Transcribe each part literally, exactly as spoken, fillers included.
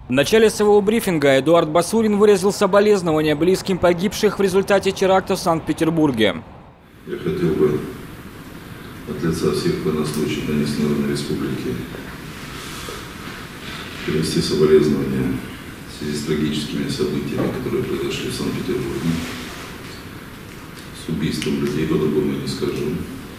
В начале своего брифинга Эдуард Басурин выразил соболезнования близким погибших в результате теракта в Санкт-Петербурге. Я хотел бы от лица всех военнослужащих Донецкой Республики перенести соболезнования в связи с трагическими событиями, которые произошли в Санкт-Петербурге, с убийством людей, по-другому не скажу.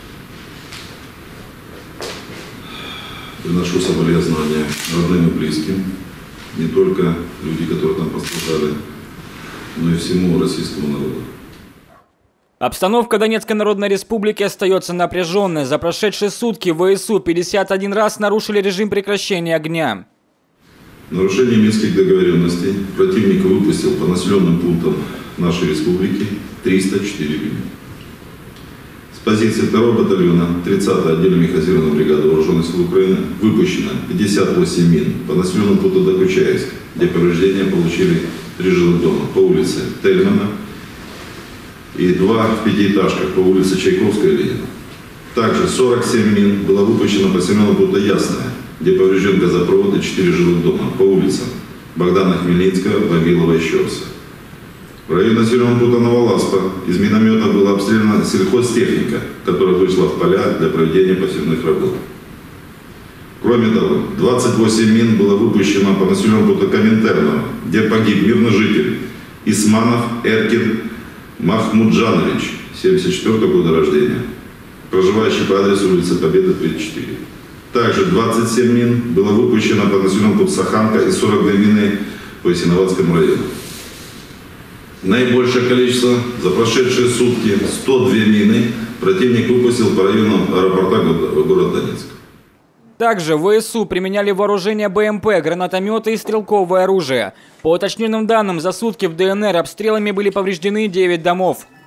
Приношу соболезнования родным и близким, не только люди, которые там пострадали, но и всему российскому народу. Обстановка в Донецкой Народной Республике остается напряженной. За прошедшие сутки ВСУ пятьдесят один раз нарушили режим прекращения огня. В нарушение Минских договоренностей противник выпустил по населенным пунктам нашей республики триста четыре мины. С позиции второго батальона тридцатой отдельной механизированной бригады Вооруженных сил Украины выпущено пятьдесят восемь мин по населенному пункту Докучаевск, где повреждения получили три жилых дома по улице Тельмана и два в пятиэтажках по улице Чайковская и Ленина. Также сорок семь мин было выпущено по населенному пункту Ясное, где поврежден газопровод и четыре жилых дома по улицам Богдана Хмельницкого, Вавилова и Щерса. В районе населенного пункта Новоласпа из миномета была обстреляна сельхозтехника, которая вышла в поля для проведения посевных работ. Кроме того, двадцать восемь мин было выпущено по населенному пункту Коминтерна, где погиб мирный житель Исманов Эркин Махмуджанович, семьдесят четвёртого года рождения, проживающий по адресу улицы Победы, тридцать четыре. Также двадцать семь мин было выпущено по населенному пункту Саханка и сорок две мины по Ясиноватскому району. Наибольшее количество за прошедшие сутки сто две мины противник выпустил по району аэропорта города Донецк. Также ВСУ применяли вооружение БМП, гранатометы и стрелковое оружие. По уточненным данным, за сутки в ДНР обстрелами были повреждены девять домов.